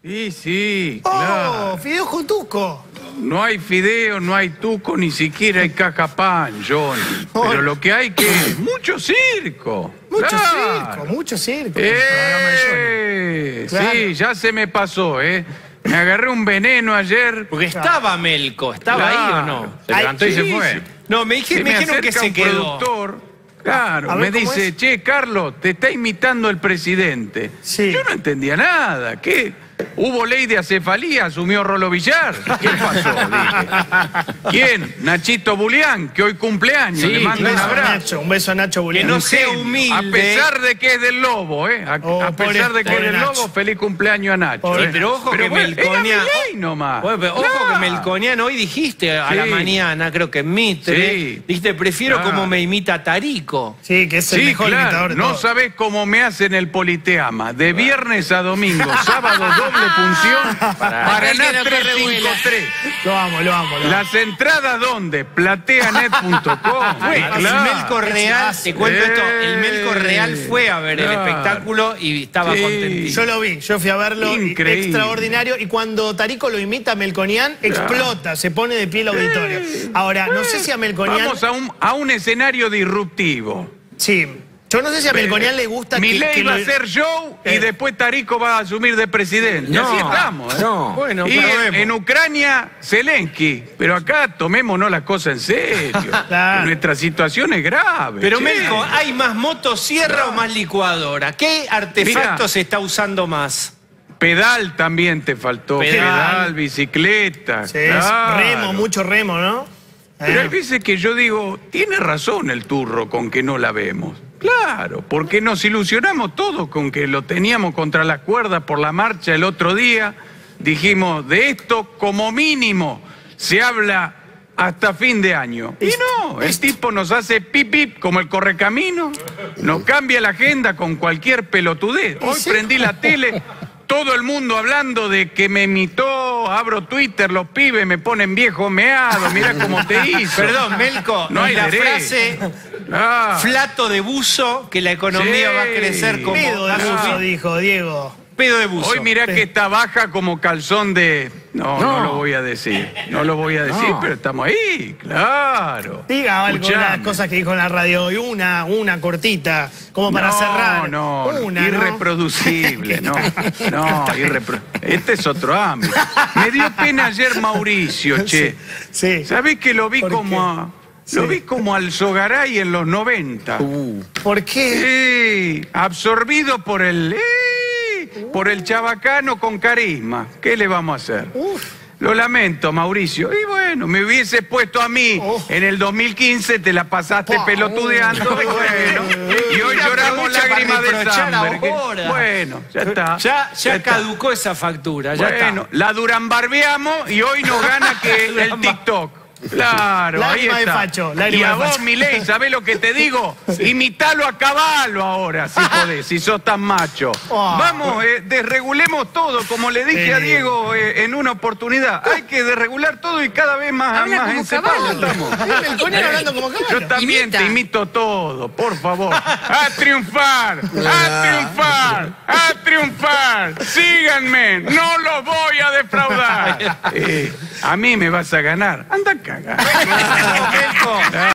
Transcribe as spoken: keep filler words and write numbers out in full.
Sí, sí, ¡Oh! claro. Fideos con tuco. No hay fideo, no hay tuco, ni siquiera hay caja pan, Johnny. Oh. Pero lo que hay que es mucho circo. Mucho Claro. circo, mucho circo. ¡Eh! Claro. Sí, ya se me pasó, ¿eh? Me agarré un veneno ayer. Porque estaba Melco, ¿estaba Claro. ahí o no? Se Ay, levantó y se sí, fue. sí. No, me, dije, Se me me dijeron que acerca se un quedó. productor, claro, A ver, me ¿cómo dice, es? che, Carlos, te está imitando el presidente. Sí. Yo no entendía nada. ¿Qué? ¿Hubo ley de acefalía? ¿Asumió Rolo Villar? ¿Qué pasó? Dije. ¿Quién? Nachito Bulián, que hoy cumpleaños. Sí, Le mando Un un beso a abrazo. Nacho, un beso a Nacho Que Bulián. no sea Genio. humilde. A pesar de que es del Lobo, ¿eh? A, Oh, a pesar pobre- de que es pobre del Nacho. Lobo, feliz cumpleaños a Nacho. Pobre- ¿eh? pero ojo que bueno, Melconia- era mi ley nomás. Bueno, pero ojo Claro. que Melconian hoy dijiste a la Sí. mañana, creo que en Mitre, Sí. dijiste, prefiero Claro. como me imita Tarico. Sí, que es el Sí, mejor claro, imitador de no todos. sabés cómo me hacen el Politeama. De viernes a domingo, sábado doble función, Paraná Aquel que no tres corre cinco vuela. tres. Lo amo, lo amo, lo amo. Las entradas, ¿dónde? plateanet punto com. Fue, Claro. el Melco Real, te cuento esto, el Melco Real fue a ver el Claro. espectáculo y estaba Sí. contentísimo. Yo lo vi, yo fui a verlo, y Increíble. extraordinario. Y cuando Tarico lo imita a Melconian, explota, se pone de pie el auditorio. Ahora, no sé si a Melconian... Vamos a un, a un escenario disruptivo. Sí, yo no sé si a Melconian le gusta que... Milei que va a lo- hacer show y Eh. después Tarico va a asumir de presidente. No, Así estamos. ¿eh? no. Bueno, y pero en, vemos. en Ucrania, Zelensky. Pero acá tomémonos las cosas en serio. Claro. Nuestra situación es grave. Pero che. Melco, ¿hay más motosierra o más licuadora? ¿Qué artefacto Mirá. se está usando más? Pedal también te faltó. Pedal. Pedal, bicicleta. Sí, es claro. remo, mucho remo, ¿no? Pero Eh. hay veces que yo digo, tiene razón el turro con que no la vemos. Claro, porque nos ilusionamos todos con que lo teníamos contra las cuerdas por la marcha el otro día. Dijimos, de esto como mínimo se habla hasta fin de año. Y no, el tipo nos hace pip pip como el correcamino, nos cambia la agenda con cualquier pelotudez. Hoy prendí la tele, todo el mundo hablando de que me imitó, abro Twitter, los pibes me ponen viejo meado, mirá cómo te hizo. Perdón, Melco, No hay la derecho. frase Ah, flato de buzo, que la economía Sí. va a crecer como... Pedo de va a buzo, subir. dijo Diego. Pedo de buzo. hoy mirá que está baja como calzón de... No, no, No. lo voy a decir, no lo voy a decir, No. pero estamos ahí, claro. Diga algo de las Escuchame. cosas que dijo en la radio hoy. Una, una cortita, como para no, cerrar. No, Una, ¿no? irreproducible, no, no, irrepro- Este es otro ámbito. Me dio pena ayer Mauricio, che. Sí. ¿Sabés que lo vi ¿Por como qué? a, lo Sí. vi como al Sogaray en los noventa? ¿Por qué? Sí, absorbido por el... eh, por el chabacano con carisma. ¿Qué le vamos a hacer? Uf. Lo lamento, Mauricio. Y bueno, me hubiese puesto a mí Oh. en el dos mil quince, te la pasaste Pa, pelotudeando, oh. y bueno, y hoy Mira, lloramos aprovecha lágrimas para de reprochar sangre. ahora. Bueno, ya está. Ya, ya está. caducó esa factura, ya Bueno, está. la durambarbeamos y hoy nos gana que el Duramba- TikTok. Claro, ahí Lágrima de está. facho, Y lágrima a de vos, facho. Milei, ¿sabés lo que te digo? Imitalo a caballo ahora, si podés, si sos tan macho. Oh. Vamos, eh, desregulemos todo, como le dije Sí. a Diego eh, en una oportunidad. Hay que desregular todo y cada vez más, Habla más como encepados caballo. estamos. Melconian hablando como caballo. Yo también Imita. te imito todo, por favor. ¡A triunfar! ¡A triunfar! ¡A triunfar! ¡Síganme! ¡No los voy a defraudar! Eh, a mí me vas a ganar. Anda a cagar. Melco.